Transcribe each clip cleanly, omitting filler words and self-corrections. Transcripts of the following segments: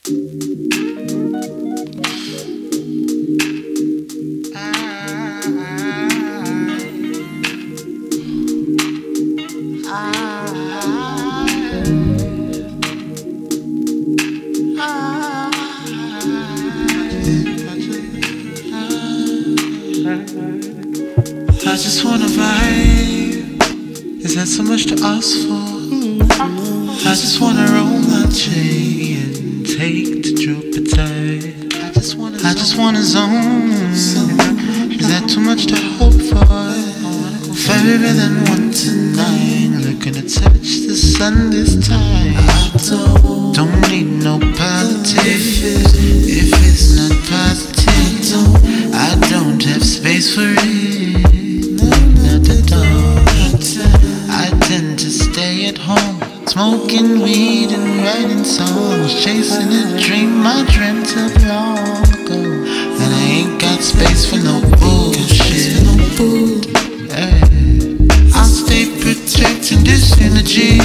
I just wanna vibe. Is that so much to ask for? I just wanna roll my J and take to Jupiter. I just wanna zone. Is that too much to hope for? Further than 1 to 9. Looking to touch the sun this time. Don't need no politics if it's not positive. I don't have space for it. Not at all. I tend to stay at home, smoking weed and writing songs, chasing a dream I dreamt of long ago. And I ain't got space for no bullshit. Hey. I'll stay protecting this energy.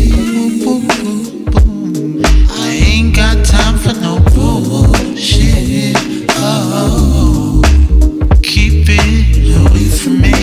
I ain't got time for no bullshit. Oh, keep it away from me.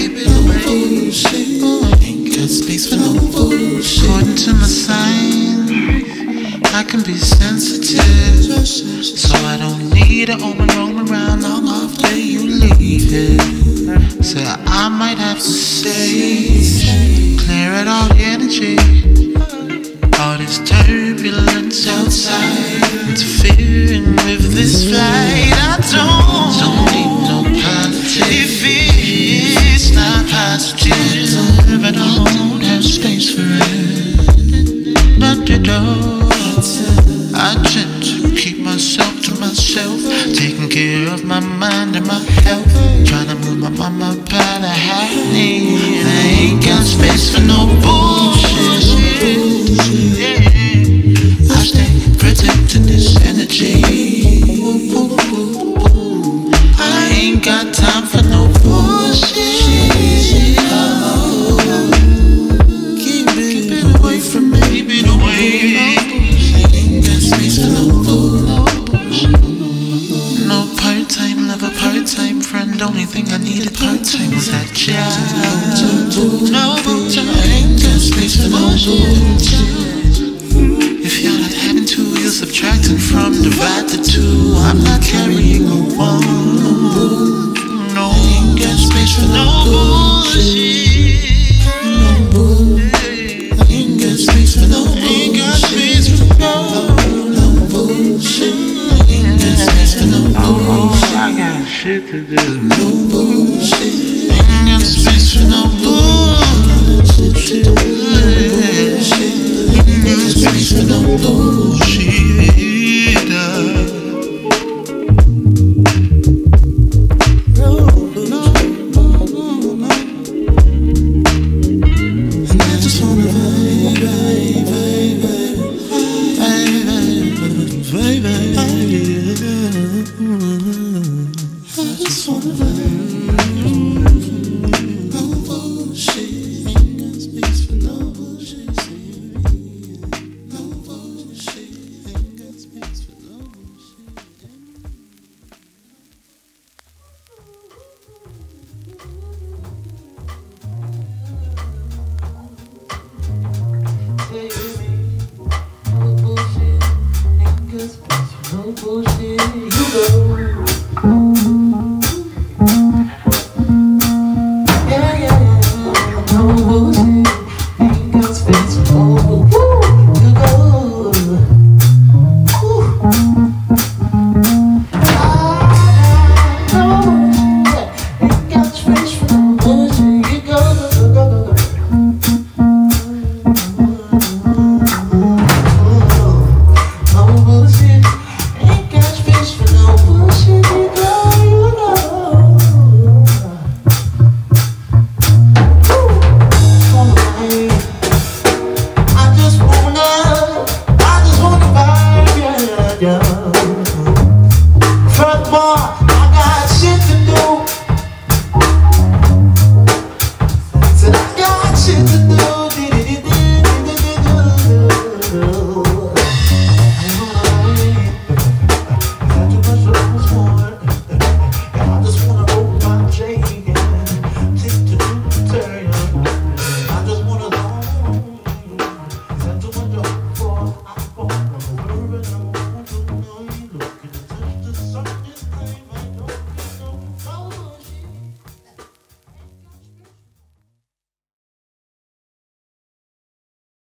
Ain't got space for no bullshit. According to my sign, I can be sensitive, so I don't need a home and roam around long after you leave it. So I might have to stay, clear out all the energy, all this turbulence outside, interfering with this flight. I don't need no politics if it's not positive. I don't have space for it. Not at all. I tend to keep myself to myself, taking care of my mind and my health, trying to move my mama up out of Hackney, and I ain't got space for no bullshit. Yeah. I stay protecting this energy. I ain't got time for no bullshit. Oh. Keep it away from me. Keep it away. No part-time lover, part-time friend. Only thing I needed part-time was that job. No time, ain't got space for no bullshit. If you're not having two, you're subtracting from divide the two. I'm not carrying a one. No, ain't got space for no bullshit. No bullshit. Ain't got space for no bullshit. Ain't got space for no bullshit. Ain't got space for no bullshit. I got shit to do.